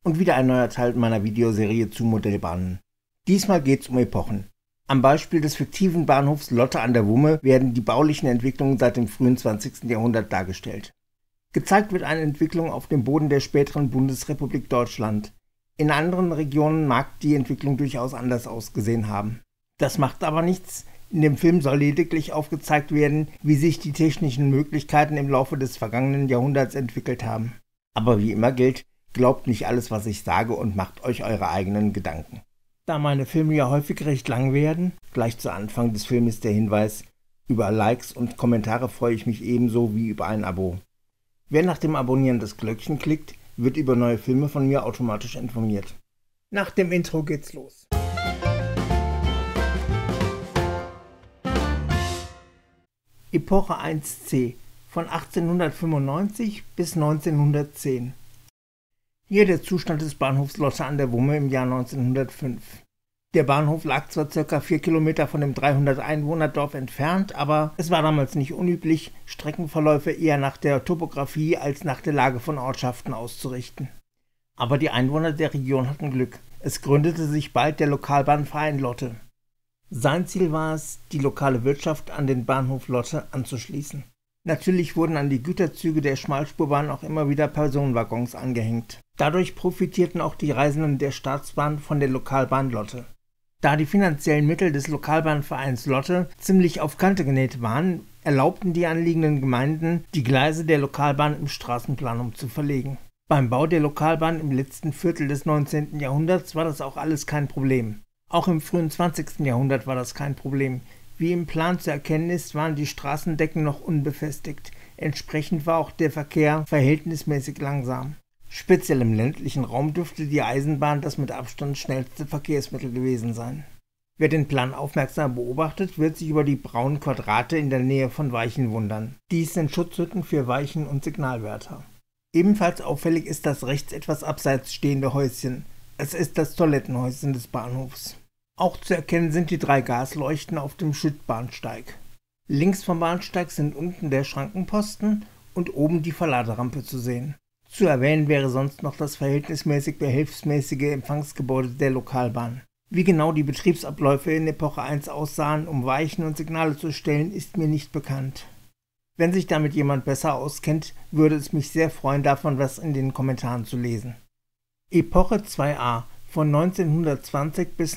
und wieder ein neuer Teil meiner Videoserie zu Modellbahnen. Diesmal geht's um Epochen. Am Beispiel des fiktiven Bahnhofs Lotte an der Wumme werden die baulichen Entwicklungen seit dem frühen 20. Jahrhundert dargestellt. Gezeigt wird eine Entwicklung auf dem Boden der späteren Bundesrepublik Deutschland. In anderen Regionen mag die Entwicklung durchaus anders ausgesehen haben. Das macht aber nichts. In dem Film soll lediglich aufgezeigt werden, wie sich die technischen Möglichkeiten im Laufe des vergangenen Jahrhunderts entwickelt haben. Aber wie immer gilt, glaubt nicht alles, was ich sage, und macht euch eure eigenen Gedanken. Da meine Filme ja häufig recht lang werden, gleich zu Anfang des Filmes der Hinweis: über Likes und Kommentare freue ich mich ebenso wie über ein Abo. Wer nach dem Abonnieren das Glöckchen klickt, wird über neue Filme von mir automatisch informiert. Nach dem Intro geht's los. Epoche 1c von 1895 bis 1910. Hier der Zustand des Bahnhofs Lotte an der Wumme im Jahr 1905. Der Bahnhof lag zwar ca. 4 Kilometer von dem 300-Einwohner-Dorf entfernt, aber es war damals nicht unüblich, Streckenverläufe eher nach der Topographie als nach der Lage von Ortschaften auszurichten. Aber die Einwohner der Region hatten Glück. Es gründete sich bald der Lokalbahnverein Lotte. Sein Ziel war es, die lokale Wirtschaft an den Bahnhof Lotte anzuschließen. Natürlich wurden an die Güterzüge der Schmalspurbahn auch immer wieder Personenwaggons angehängt. Dadurch profitierten auch die Reisenden der Staatsbahn von der Lokalbahn Lotte. Da die finanziellen Mittel des Lokalbahnvereins Lotte ziemlich auf Kante genäht waren, erlaubten die anliegenden Gemeinden, die Gleise der Lokalbahn im Straßenplan umzuverlegen. Beim Bau der Lokalbahn im letzten Viertel des 19. Jahrhunderts war das auch alles kein Problem. Auch im frühen 20. Jahrhundert war das kein Problem. Wie im Plan zu erkennen ist, waren die Straßendecken noch unbefestigt. Entsprechend war auch der Verkehr verhältnismäßig langsam. Speziell im ländlichen Raum dürfte die Eisenbahn das mit Abstand schnellste Verkehrsmittel gewesen sein. Wer den Plan aufmerksam beobachtet, wird sich über die braunen Quadrate in der Nähe von Weichen wundern. Dies sind Schutzhütten für Weichen und Signalwärter. Ebenfalls auffällig ist das rechts etwas abseits stehende Häuschen. Es ist das Toilettenhäuschen des Bahnhofs. Auch zu erkennen sind die 3 Gasleuchten auf dem Schüttbahnsteig. Links vom Bahnsteig sind unten der Schrankenposten und oben die Verladerampe zu sehen. Zu erwähnen wäre sonst noch das verhältnismäßig behelfsmäßige Empfangsgebäude der Lokalbahn. Wie genau die Betriebsabläufe in Epoche 1 aussahen, um Weichen und Signale zu stellen, ist mir nicht bekannt. Wenn sich damit jemand besser auskennt, würde es mich sehr freuen, davon was in den Kommentaren zu lesen. Epoche 2a von 1920 bis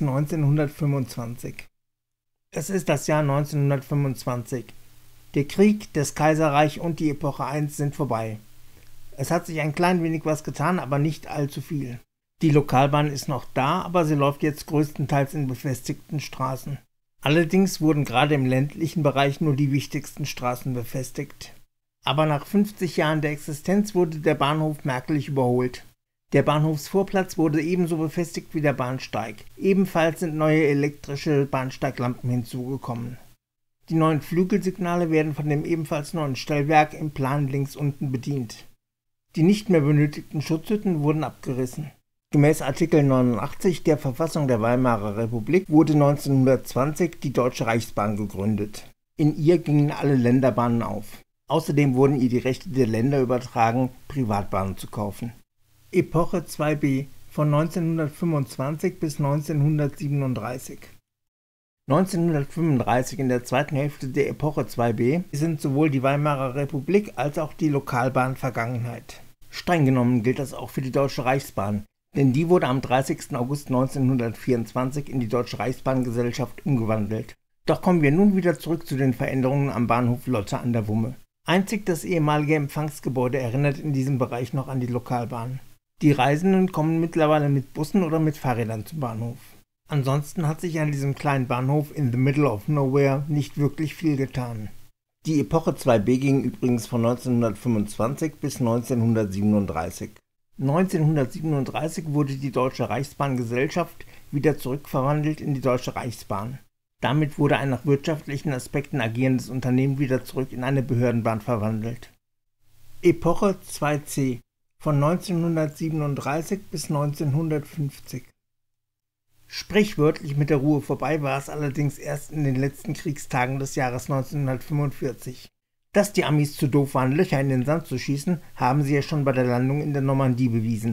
1925. Es ist das Jahr 1925. Der Krieg, das Kaiserreich und die Epoche 1 sind vorbei. Es hat sich ein klein wenig was getan, aber nicht allzu viel. Die Lokalbahn ist noch da, aber sie läuft jetzt größtenteils in befestigten Straßen. Allerdings wurden gerade im ländlichen Bereich nur die wichtigsten Straßen befestigt. Aber nach 50 Jahren der Existenz wurde der Bahnhof merklich überholt. Der Bahnhofsvorplatz wurde ebenso befestigt wie der Bahnsteig. Ebenfalls sind neue elektrische Bahnsteiglampen hinzugekommen. Die neuen Flügelsignale werden von dem ebenfalls neuen Stellwerk im Plan links unten bedient. Die nicht mehr benötigten Schutzhütten wurden abgerissen. Gemäß Artikel 89 der Verfassung der Weimarer Republik wurde 1920 die Deutsche Reichsbahn gegründet. In ihr gingen alle Länderbahnen auf. Außerdem wurden ihr die Rechte der Länder übertragen, Privatbahnen zu kaufen. Epoche 2b von 1925 bis 1937. 1935, in der zweiten Hälfte der Epoche 2b, sind sowohl die Weimarer Republik als auch die Lokalbahn Vergangenheit. Streng genommen gilt das auch für die Deutsche Reichsbahn, denn die wurde am 30. August 1924 in die Deutsche Reichsbahngesellschaft umgewandelt. Doch kommen wir nun wieder zurück zu den Veränderungen am Bahnhof Lotte an der Wumme. Einzig das ehemalige Empfangsgebäude erinnert in diesem Bereich noch an die Lokalbahn. Die Reisenden kommen mittlerweile mit Bussen oder mit Fahrrädern zum Bahnhof. Ansonsten hat sich an diesem kleinen Bahnhof in the middle of nowhere nicht wirklich viel getan. Die Epoche 2b ging übrigens von 1925 bis 1937. 1937 wurde die Deutsche Reichsbahngesellschaft wieder zurückverwandelt in die Deutsche Reichsbahn. Damit wurde ein nach wirtschaftlichen Aspekten agierendes Unternehmen wieder zurück in eine Behördenbahn verwandelt. Epoche 2c von 1937 bis 1950. Sprichwörtlich mit der Ruhe vorbei war es allerdings erst in den letzten Kriegstagen des Jahres 1945. Dass die Amis zu doof waren, Löcher in den Sand zu schießen, haben sie ja schon bei der Landung in der Normandie bewiesen.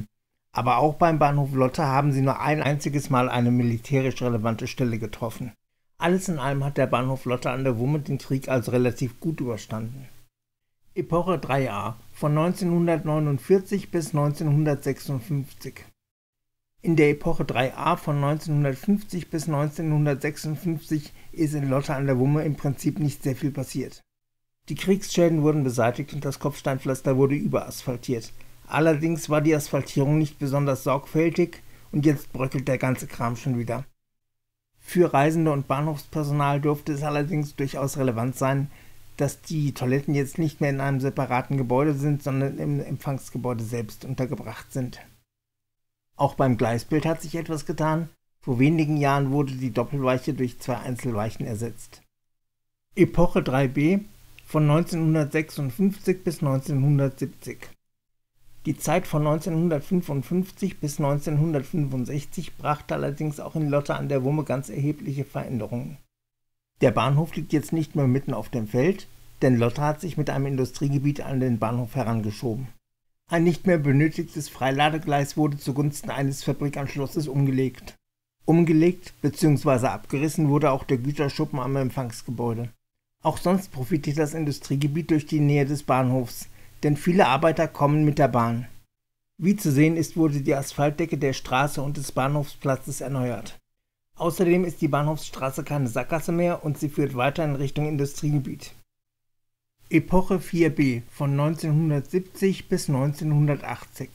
Aber auch beim Bahnhof Lotte haben sie nur ein einziges Mal eine militärisch relevante Stelle getroffen. Alles in allem hat der Bahnhof Lotte an der Wumme den Krieg also relativ gut überstanden. Epoche 3a von 1949 bis 1956. In der Epoche 3a von 1950 bis 1956 ist in Lotte an der Wumme im Prinzip nicht sehr viel passiert. Die Kriegsschäden wurden beseitigt und das Kopfsteinpflaster wurde überasphaltiert. Allerdings war die Asphaltierung nicht besonders sorgfältig und jetzt bröckelt der ganze Kram schon wieder. Für Reisende und Bahnhofspersonal dürfte es allerdings durchaus relevant sein, dass die Toiletten jetzt nicht mehr in einem separaten Gebäude sind, sondern im Empfangsgebäude selbst untergebracht sind. Auch beim Gleisbild hat sich etwas getan. Vor wenigen Jahren wurde die Doppelweiche durch 2 Einzelweichen ersetzt. Epoche 3b von 1956 bis 1970. Die Zeit von 1955 bis 1965 brachte allerdings auch in Lotte an der Wumme ganz erhebliche Veränderungen. Der Bahnhof liegt jetzt nicht mehr mitten auf dem Feld, denn Lotte hat sich mit einem Industriegebiet an den Bahnhof herangeschoben. Ein nicht mehr benötigtes Freiladegleis wurde zugunsten eines Fabrikanschlusses umgelegt. Umgelegt bzw. abgerissen wurde auch der Güterschuppen am Empfangsgebäude. Auch sonst profitiert das Industriegebiet durch die Nähe des Bahnhofs, denn viele Arbeiter kommen mit der Bahn. Wie zu sehen ist, wurde die Asphaltdecke der Straße und des Bahnhofsplatzes erneuert. Außerdem ist die Bahnhofsstraße keine Sackgasse mehr und sie führt weiter in Richtung Industriegebiet. Epoche 4b von 1970 bis 1980.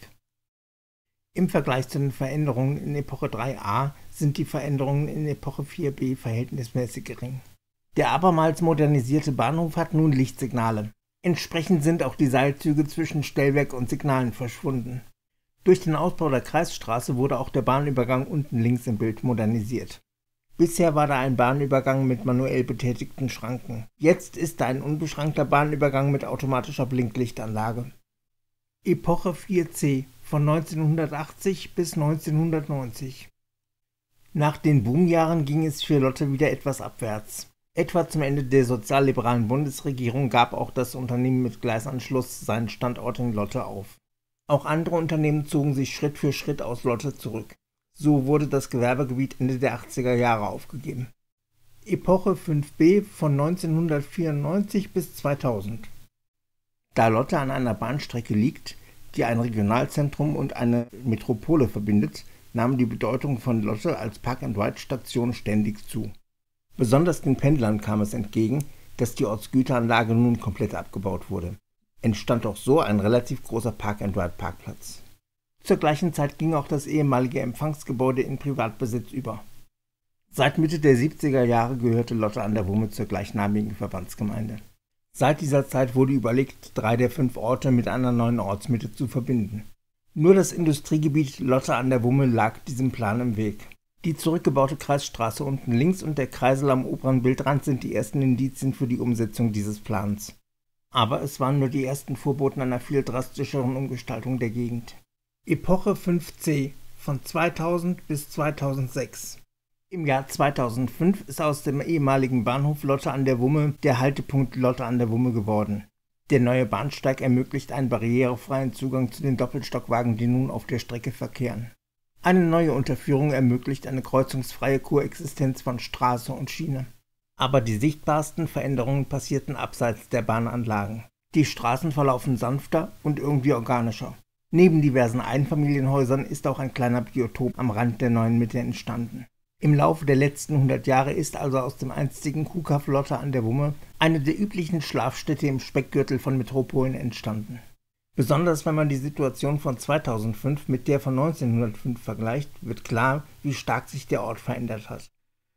Im Vergleich zu den Veränderungen in Epoche 3a sind die Veränderungen in Epoche 4b verhältnismäßig gering. Der abermals modernisierte Bahnhof hat nun Lichtsignale. Entsprechend sind auch die Seilzüge zwischen Stellwerk und Signalen verschwunden. Durch den Ausbau der Kreisstraße wurde auch der Bahnübergang unten links im Bild modernisiert. Bisher war da ein Bahnübergang mit manuell betätigten Schranken. Jetzt ist da ein unbeschrankter Bahnübergang mit automatischer Blinklichtanlage. Epoche 4c von 1980 bis 1990. Nach den Boomjahren ging es für Lotte wieder etwas abwärts. Etwa zum Ende der sozialliberalen Bundesregierung gab auch das Unternehmen mit Gleisanschluss seinen Standort in Lotte auf. Auch andere Unternehmen zogen sich Schritt für Schritt aus Lotte zurück. So wurde das Gewerbegebiet Ende der 80er Jahre aufgegeben. Epoche 5b von 1994 bis 2000. Da Lotte an einer Bahnstrecke liegt, die ein Regionalzentrum und eine Metropole verbindet, nahm die Bedeutung von Lotte als Park-and-Ride-Station ständig zu. Besonders den Pendlern kam es entgegen, dass die Ortsgüteranlage nun komplett abgebaut wurde. Entstand auch so ein relativ großer Park-and-Ride-Parkplatz. Zur gleichen Zeit ging auch das ehemalige Empfangsgebäude in Privatbesitz über. Seit Mitte der 70er Jahre gehörte Lotte an der Wumme zur gleichnamigen Verbandsgemeinde. Seit dieser Zeit wurde überlegt, 3 der 5 Orte mit einer neuen Ortsmitte zu verbinden. Nur das Industriegebiet Lotte an der Wumme lag diesem Plan im Weg. Die zurückgebaute Kreisstraße unten links und der Kreisel am oberen Bildrand sind die ersten Indizien für die Umsetzung dieses Plans. Aber es waren nur die ersten Vorboten einer viel drastischeren Umgestaltung der Gegend. Epoche 5c von 2000 bis 2006. Im Jahr 2005 ist aus dem ehemaligen Bahnhof Lotte an der Wumme der Haltepunkt Lotte an der Wumme geworden. Der neue Bahnsteig ermöglicht einen barrierefreien Zugang zu den Doppelstockwagen, die nun auf der Strecke verkehren. Eine neue Unterführung ermöglicht eine kreuzungsfreie Koexistenz von Straße und Schiene. Aber die sichtbarsten Veränderungen passierten abseits der Bahnanlagen. Die Straßen verlaufen sanfter und irgendwie organischer. Neben diversen Einfamilienhäusern ist auch ein kleiner Biotop am Rand der neuen Mitte entstanden. Im Laufe der letzten 100 Jahre ist also aus dem einstigen Kuhkaff Lotte an der Wumme eine der üblichen Schlafstädte im Speckgürtel von Metropolen entstanden. Besonders wenn man die Situation von 2005 mit der von 1905 vergleicht, wird klar, wie stark sich der Ort verändert hat.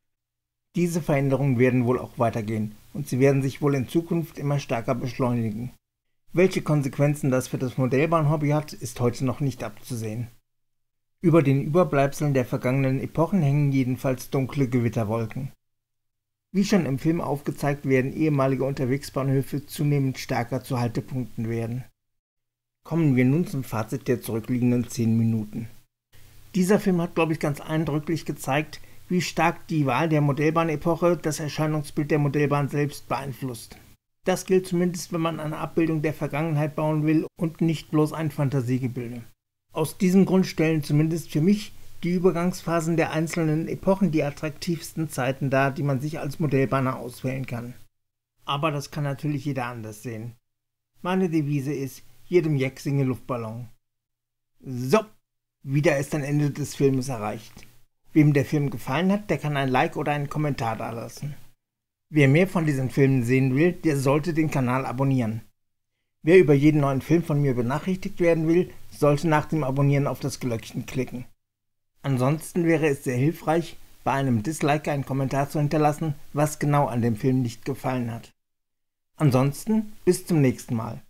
Diese Veränderungen werden wohl auch weitergehen und sie werden sich wohl in Zukunft immer stärker beschleunigen. Welche Konsequenzen das für das Modellbahnhobby hat, ist heute noch nicht abzusehen. Über den Überbleibseln der vergangenen Epochen hängen jedenfalls dunkle Gewitterwolken. Wie schon im Film aufgezeigt, werden ehemalige Unterwegsbahnhöfe zunehmend stärker zu Haltepunkten werden. Kommen wir nun zum Fazit der zurückliegenden 10 Minuten. Dieser Film hat, glaube ich, ganz eindrücklich gezeigt, wie stark die Wahl der Modellbahnepoche das Erscheinungsbild der Modellbahn selbst beeinflusst. Das gilt zumindest, wenn man eine Abbildung der Vergangenheit bauen will und nicht bloß ein Fantasiegebilde. Aus diesem Grund stellen zumindest für mich die Übergangsphasen der einzelnen Epochen die attraktivsten Zeiten dar, die man sich als Modellbanner auswählen kann. Aber das kann natürlich jeder anders sehen. Meine Devise ist, jedem Jack singe Luftballon. So, wieder ist ein Ende des Filmes erreicht. Wem der Film gefallen hat, der kann ein Like oder einen Kommentar dalassen. Wer mehr von diesen Filmen sehen will, der sollte den Kanal abonnieren. Wer über jeden neuen Film von mir benachrichtigt werden will, sollte nach dem Abonnieren auf das Glöckchen klicken. Ansonsten wäre es sehr hilfreich, bei einem Dislike einen Kommentar zu hinterlassen, was genau an dem Film nicht gefallen hat. Ansonsten bis zum nächsten Mal.